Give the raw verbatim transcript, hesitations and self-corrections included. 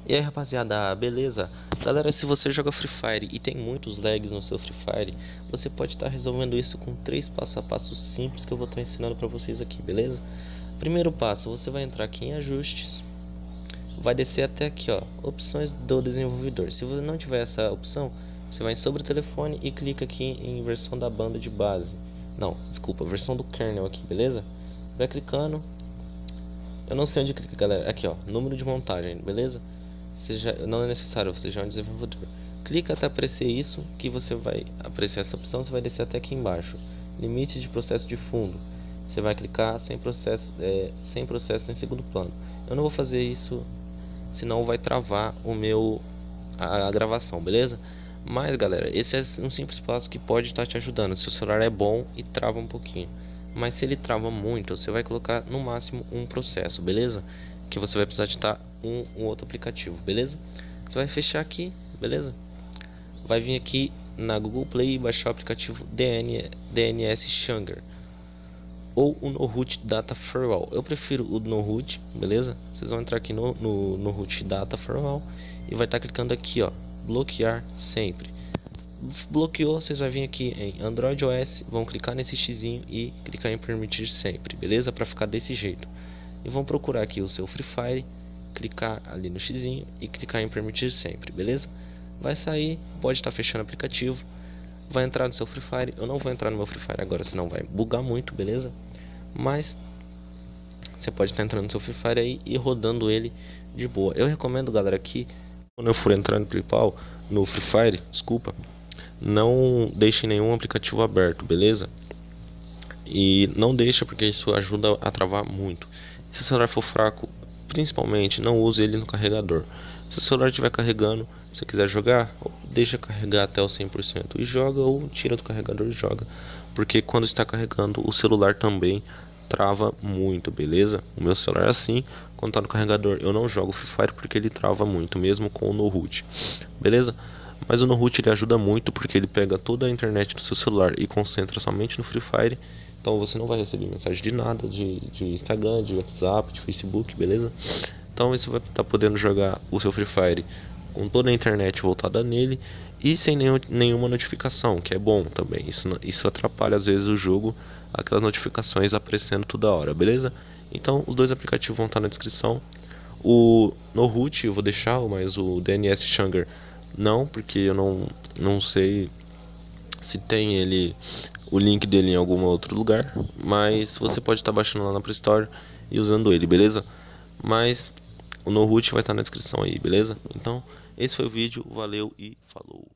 E aí rapaziada, beleza? Galera, se você joga Free Fire e tem muitos lags no seu Free Fire, você pode estar resolvendo isso com três passo a passo simples que eu vou estar ensinando pra vocês aqui, beleza? Primeiro passo, você vai entrar aqui em ajustes, vai descer até aqui ó, opções do desenvolvedor. Se você não tiver essa opção, você vai sobre o telefone e clica aqui em versão da banda de base. Não, desculpa, versão do kernel aqui, beleza? Vai clicando. Eu não sei onde clica, galera. Aqui ó, número de montagem, beleza? Seja, não é necessário, você já é um desenvolvedor. Clica até aparecer isso, que você vai aparecer essa opção, você vai descer até aqui embaixo. Limite de processo de fundo. Você vai clicar sem processo, é, sem processo em segundo plano. Eu não vou fazer isso, senão vai travar o meu a, a gravação, beleza? Mas galera, esse é um simples passo que pode estar te ajudando. Seu celular é bom e trava um pouquinho, mas se ele trava muito, você vai colocar no máximo um processo, beleza? Que você vai precisar de estar um, um outro aplicativo, beleza? Você vai fechar aqui, beleza? Vai vir aqui na Google Play e baixar o aplicativo D N, D N S Shanger ou o NoRoot Data Firewall. Eu prefiro o NoRoot, beleza? Vocês vão entrar aqui no, no, no Root Data Firewall e vai estar clicando aqui, ó, bloquear sempre. Bloqueou, vocês vão vir aqui em Android O S, vão clicar nesse xizinho e clicar em permitir sempre, beleza? Para ficar desse jeito. E vão procurar aqui o seu Free Fire, clicar ali no xizinho e clicar em permitir sempre, beleza? Vai sair, pode estar fechando o aplicativo, vai entrar no seu Free Fire. Eu não vou entrar no meu Free Fire agora, senão vai bugar muito, beleza? Mas você pode estar entrando no seu Free Fire aí e rodando ele de boa. Eu recomendo, galera, que quando eu for entrar no PayPal, no Free Fire, desculpa, não deixe nenhum aplicativo aberto, beleza? E não deixa, porque isso ajuda a travar muito. Se o celular for fraco, principalmente, não use ele no carregador. Se o celular estiver carregando, se quiser jogar, deixa carregar até o cem por cento e joga, ou tira do carregador e joga, porque quando está carregando o celular também trava muito, beleza? O meu celular é assim, quando está no carregador eu não jogo Free Fire porque ele trava muito, mesmo com o NoRoot, beleza? Mas o NoRoot ele ajuda muito porque ele pega toda a internet do seu celular e concentra somente no Free Fire. Então você não vai receber mensagem de nada, de, de Instagram, de WhatsApp, de Facebook, beleza? Então você vai estar tá podendo jogar o seu Free Fire com toda a internet voltada nele e sem nenhum, nenhuma notificação, que é bom também. Isso, isso atrapalha às vezes o jogo, aquelas notificações aparecendo toda hora, beleza? Então os dois aplicativos vão estar tá na descrição. O NoRoot eu vou deixar, mas o D N S Shanger não, porque eu não, não sei se tem ele, o link dele em algum outro lugar, mas você pode estar tá baixando lá na Play Store e usando ele, beleza? Mas o NoRoot vai estar tá na descrição aí, beleza? Então esse foi o vídeo, valeu e falou!